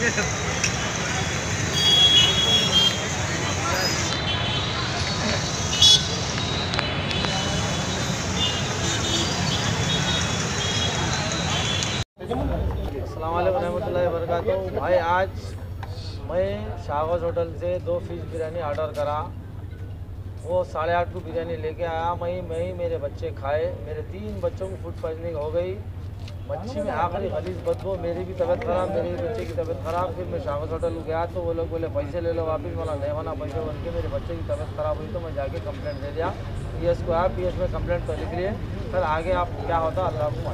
अस्सलाम वालेकुम रहमतुल्लाहि व बरकातहू। भाई आज मैं शाहबाज होटल से 2 फिश बिरयानी ऑर्डर करा, वो 8:30 को बिरयानी लेके आया। मैं ही मेरे बच्चे खाए, मेरे 3 बच्चों को फूड पॉइजनिंग हो गई। मच्छी में आखिरी गलीज बदबू, मेरी भी तबीयत ख़राब, मेरे भी बच्चे की तबीयत ख़राब। फिर मैं शाहबाज होटल गया तो वो लोग बोले पैसे ले लो वापस, वाला नहीं होना पैसे बन के। मेरे बच्चे की तबीयत ख़राब हुई तो मैं जाके कंप्लेंट दे दिया PS को। आप PS में कंप्लेंट तो लिख लिए, सर आगे आप क्या होता अल्लाह को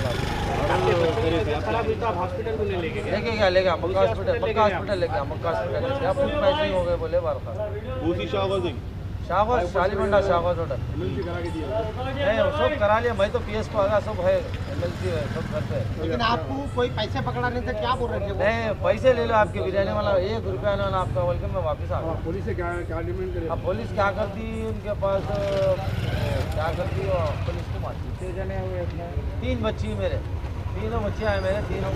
हॉस्पिटल में लेके गया मक्का हॉस्पिटल लेके गया। फूड पॉइजनिंग हो गए बोले बार शाहबाज शालीमंडा शाहबाज होटल नहीं सब करा लिया। मैं तो PS को आगा सब है, MLC है सब घर पे। लेकिन आपको कोई पैसे पकड़ा नहीं था, क्या बोल रहे थे? नहीं पैसे ले लो आपके बिरयानी वाला, 1 रुपया ना आपका बोल के मैं वापस आ गया। पुलिस से क्या डिमांड करे? अब पुलिस क्या करती उनके पास, क्या करती हो पुलिस को मारती। 6 जने हुए इसमें, 3 बच्ची मेरे, तीनों बच्चियाँ हैं मेरे तीनों।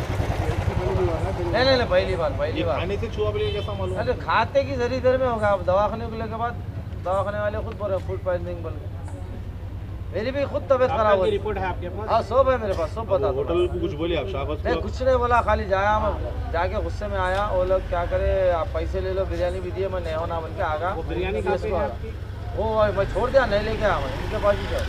नहीं पहली बार खाने से छुआ भी कैसा मालूम? अरे खाते की जरी देर में होगा। अब दवाखाने को लेके बाद दवाखाने वाले खुद बोल रहे फूड पॉइजनिंग बोल के। मेरी भी खुद तबीयत खराब हुई। रिपोर्ट है आपके पास? हाँ सब है मेरे पास, सब बता। होटल को कुछ बोले आप शाहबाज? नहीं कुछ नहीं बोला, खाली जाया मैं जाके गुस्से में आया। वो लोग क्या करे, आप पैसे ले लो, बिरयानी भी दिए, मैं नहीं होना बोल के आगा। वो बिरयानी PS को आगा, वो मैं छोड़ दिया, नहीं लेके आया मैं उनके पास ही जाओ।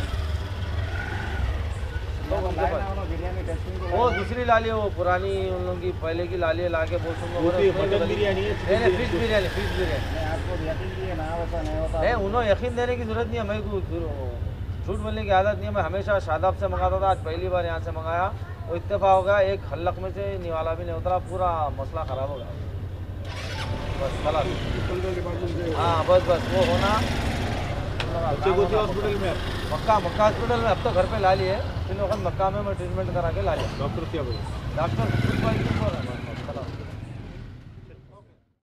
वो दूसरी ला लिए, वो पुरानी उन लोगों की पहले की ला लिए, ला के बोल मटन बिरयानी है? नहीं फिश बिरयानी आपको यकीन दिए ना होता नहीं होता? नहीं, उन्होंने यकीन देने की जरूरत नहीं है। मेरे को झूठ बोलने की आदत नहीं है। मैं हमेशा शादाब से मंगाता था, आज पहली बार यहाँ से मंगाया। वो इत्तेफाक हो गया, एक हल्लक में से निवाला भी नहीं उतरा, पूरा मसला ख़राब हो गया। बस खलास। हाँ बस वो होना। हॉस्पिटल में मक्का हॉस्पिटल में अब तो घर पे ला लिए, फिर वक्त मक्का में मैं ट्रीटमेंट करा के ला लिया। डॉक्टर क्या बोले? डॉक्टर